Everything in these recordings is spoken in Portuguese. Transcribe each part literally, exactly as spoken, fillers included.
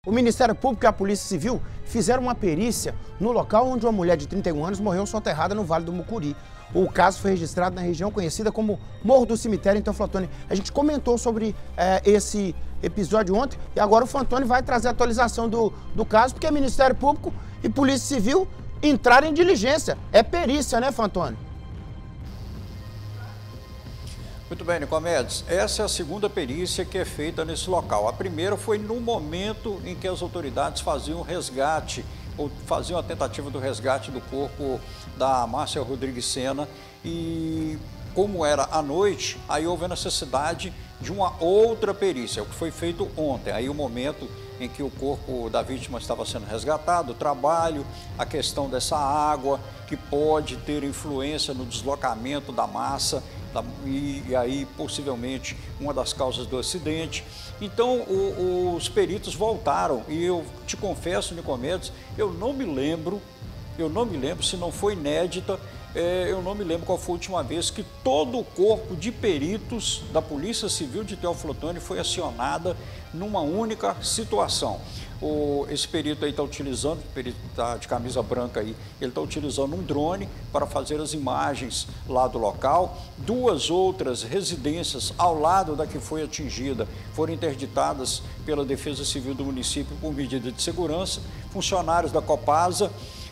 O Ministério Público e a Polícia Civil fizeram uma perícia no local onde uma mulher de trinta e um anos morreu soterrada no Vale do Mucuri. O caso foi registrado na região conhecida como Morro do Cemitério, em Teoflotone. A gente comentou sobre é, esse episódio ontem e agora o Fantoni vai trazer a atualização do, do caso, porque Ministério Público e Polícia Civil entraram em diligência. É perícia, né, Fantoni? Muito bem, Nicomedes. Essa é a segunda perícia que é feita nesse local. A primeira foi no momento em que as autoridades faziam o resgate, ou faziam a tentativa do resgate do corpo da Márcia Rodrigues Sena. E como era à noite, aí houve a necessidade de uma outra perícia, o que foi feito ontem. Aí o momento em que o corpo da vítima estava sendo resgatado, o trabalho, a questão dessa água que pode ter influência no deslocamento da massa, E, e aí possivelmente uma das causas do acidente. Então o, os peritos voltaram e eu te confesso, Nicomedes, eu não me lembro, eu não me lembro, se não foi inédita, é, eu não me lembro qual foi a última vez que todo o corpo de peritos da Polícia Civil de Teoflotone foi acionada numa única situação. O, esse perito aí está utilizando, o perito tá de camisa branca aí, ele está utilizando um drone para fazer as imagens lá do local. Duas outras residências ao lado da que foi atingida foram interditadas pela Defesa Civil do município por medida de segurança. Funcionários da Copasa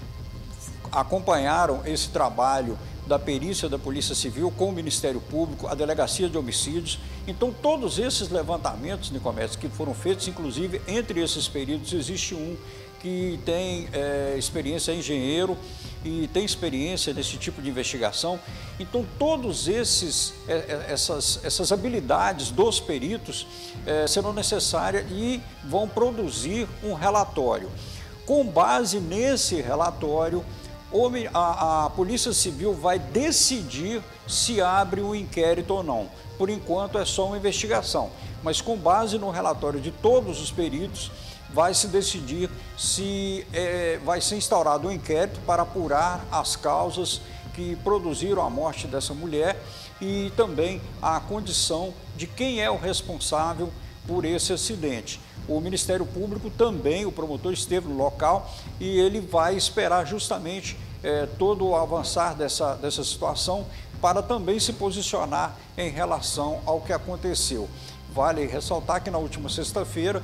acompanharam esse trabalho da perícia da Polícia Civil com o Ministério Público, a Delegacia de Homicídios. Então, todos esses levantamentos, Nicomedes, que foram feitos, inclusive, entre esses peritos, existe um que tem é, experiência, é engenheiro e tem experiência nesse tipo de investigação. Então, todos esses, é, essas, essas habilidades dos peritos é, serão necessárias e vão produzir um relatório. Com base nesse relatório, A, a Polícia Civil vai decidir se abre um inquérito ou não. Por enquanto é só uma investigação, mas com base no relatório de todos os peritos, vai se decidir se é, vai ser instaurado um inquérito para apurar as causas que produziram a morte dessa mulher e também a condição de quem é o responsável por esse acidente. O Ministério Público também, o promotor esteve no local e ele vai esperar justamente é, todo o avançar dessa, dessa situação para também se posicionar em relação ao que aconteceu. Vale ressaltar que na última sexta-feira,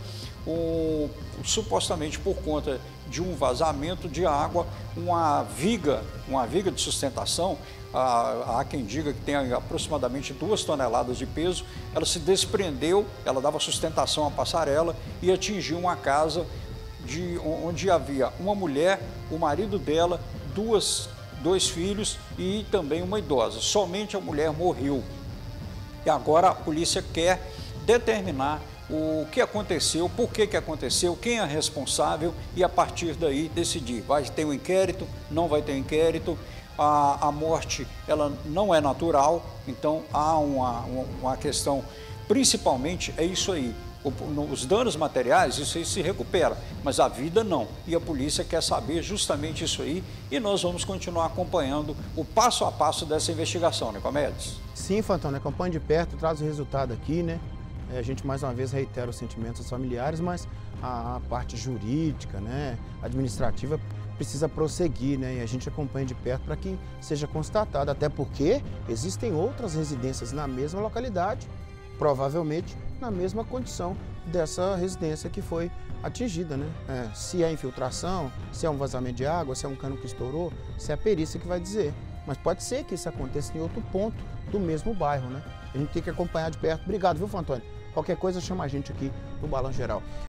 um, supostamente por conta de um vazamento de água, uma viga, uma viga de sustentação, há, há quem diga que tem aproximadamente duas toneladas de peso, ela se desprendeu, ela dava sustentação à passarela e atingiu uma casa de, onde havia uma mulher, o marido dela, duas, dois filhos e também uma idosa. Somente a mulher morreu. E agora a polícia quer determinar o que aconteceu, por que que aconteceu, quem é responsável e a partir daí decidir. Vai ter um inquérito, não vai ter um inquérito, a, a morte ela não é natural, então há uma, uma questão, principalmente é isso aí, o, os danos materiais, isso aí se recupera, mas a vida não. E a polícia quer saber justamente isso aí e nós vamos continuar acompanhando o passo a passo dessa investigação, Nicomedes. Sim, Fantoni, acompanhe de perto, traz o resultado aqui, né? A gente mais uma vez reitera os sentimentos dos familiares, mas a parte jurídica, né, administrativa precisa prosseguir, né, e a gente acompanha de perto para que seja constatado, até porque existem outras residências na mesma localidade, provavelmente na mesma condição dessa residência que foi atingida, né? É, se é infiltração, se é um vazamento de água, se é um cano que estourou, se é a perícia que vai dizer. Mas pode ser que isso aconteça em outro ponto do mesmo bairro, né? A gente tem que acompanhar de perto. Obrigado, viu, Fantoni? Qualquer coisa, chama a gente aqui no Balanço Geral.